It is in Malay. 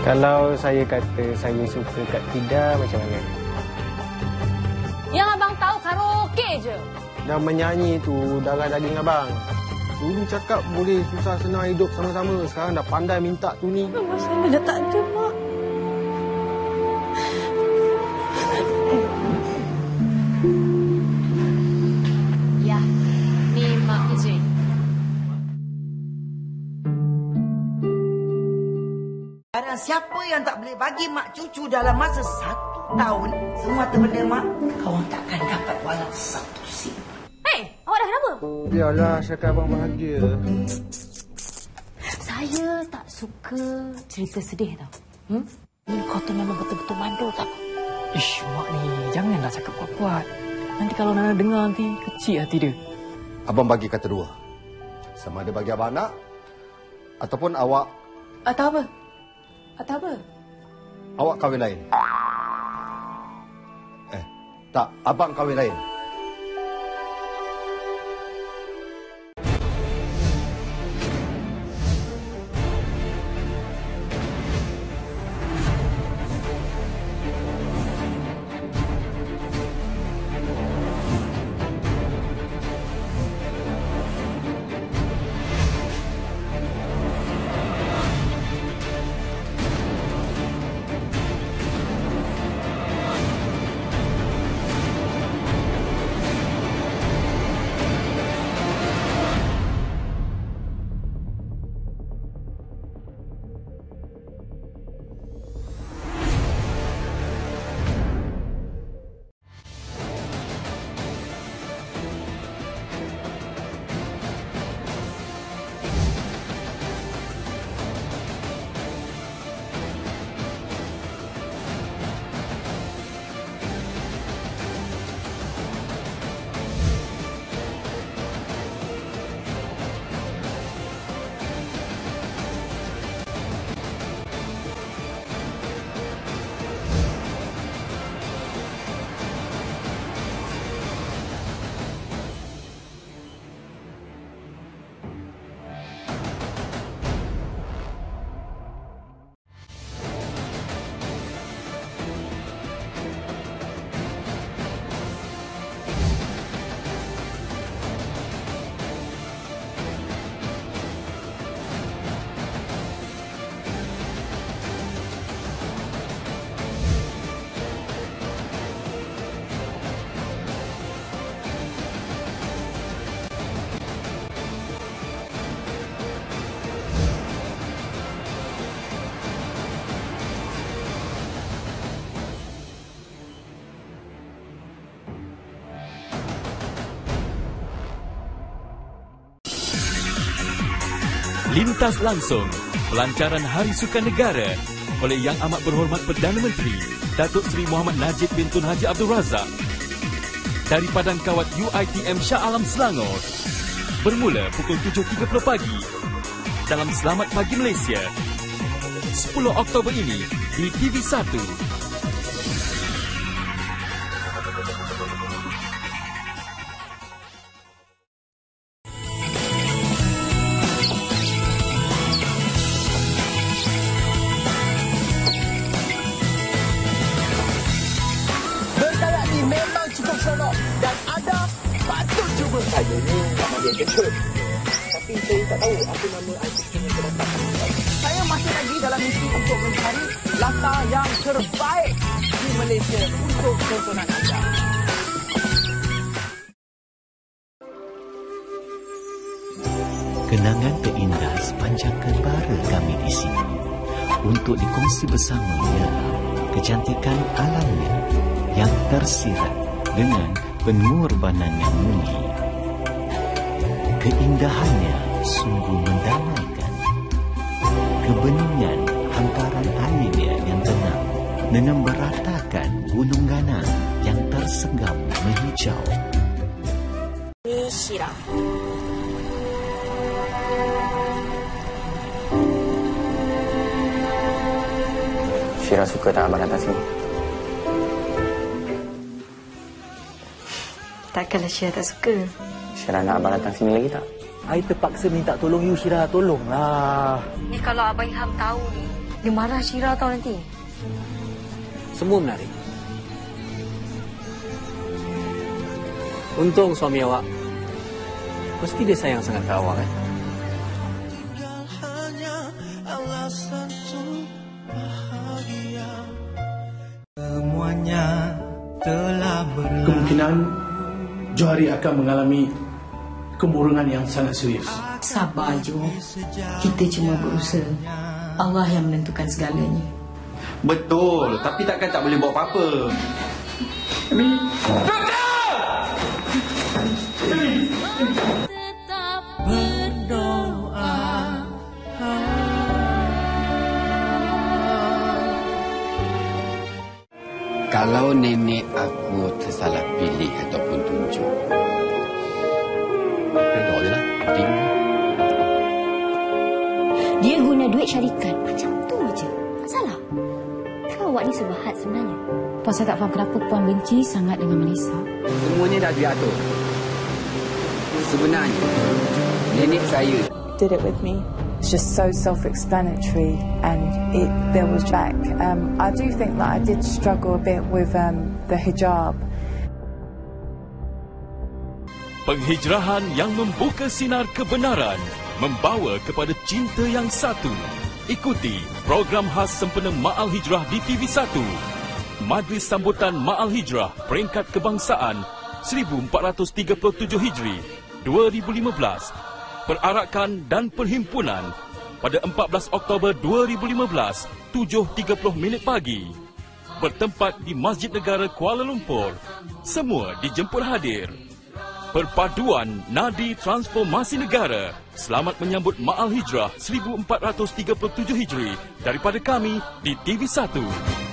Kalau saya kata saya suka Kak Tida, macam mana? Yang abang tahu karaoke je. Dah menyanyi tu darah daging abang. Dulu cakap boleh susah senang hidup sama-sama. Sekarang dah pandai minta tu ni. Saya dah tak ada, Mak. Ya, ni Mak PJ. Barang siapa yang tak boleh bagi mak cucu dalam masa 1 tahun, semua terbenda mak, kau takkan dapat walau 1 sen. Hei, awak dah kenapa? Biarlah cakap abang bahagia. Saya tak suka cerita sedih tau. Ni kau tu memang betul-betul mandul tau. Ish, mak ni janganlah cakap kuat-kuat. Nanti kalau Nana dengar nanti kecil hati dia. Abang bagi kata dua. Sama ada bagi abang anak ataupun awak Atau apa? Atau apa? awak kahwin lain. Tak, abang kahwin lain. Lintas langsung pelancaran Hari Sukan Negara oleh Yang Amat Berhormat Perdana Menteri Datuk Seri Muhammad Najib bin Tun Haji Abdul Razak dari Padang Kawat UiTM Shah Alam Selangor bermula pukul 7.30 pagi dalam Selamat Pagi Malaysia 10 Oktober ini di TV1. Dan anda patut cuba. Saya ni nama dia kecil. Tapi saya tak tahu apa nama artis yang terdapat. Saya masih lagi dalam misi untuk mencari latar yang terbaik di Malaysia untuk tontonan anda. Kenangan terindah sepanjang kebara kami di sini untuk dikongsi bersama ialah kecantikan alamnya yang tersirat dengan pengorbanan yang murni. Keindahannya sungguh mendamaikan. Kebeningan hamparan airnya yang tenang dengan beratakan gunung ganang yang tersenggam menghijau. Ni Syira. Syira suka tak abang datang sini? Takkanlah Syira tak suka. Syira nak abang datang sini lagi tak? I terpaksa minta tolong you, Syira. Tolonglah. Ni kalau Abang Ilham tahu ni, Dia marah Syira tau nanti. Semua menarik. Untung suami awak. Mesti dia sayang sangat ke awak kan? Kemungkinan Johari akan mengalami kemurungan yang sangat serius. Sabar Jo. Kita cuma berusaha. Allah yang menentukan segalanya. Betul, tapi takkan tak boleh buat apa-apa. Kalau nenek aku tersalah pilih ataupun tunjuk, redha je lah. Dia guna duit syarikat. Macam tu je. Tak salah. Kau awak ni sebahat sebenarnya. Puan saya tak faham kenapa Puan benci sangat dengan Melissa. Semuanya dah diatur. Sebenarnya, nenek saya did it with me. It's just so self-explanatory, and there was Jack. I do think that I did struggle a bit with the hijab. Penghijrahan yang membuka sinar kebenaran, membawa kepada cinta yang satu. Ikuti program khas sempena Ma'al Hijrah di TV1. Majlis Sambutan Ma'al Hijrah Peringkat Kebangsaan 1437 Hijri 2015. Perarakan dan perhimpunan pada 14 Oktober 2015, 7.30 pagi. Bertempat di Masjid Negara Kuala Lumpur. Semua dijemput hadir. Perpaduan Nadi Transformasi Negara. Selamat menyambut Ma'al Hijrah 1437 Hijri daripada kami di TV1.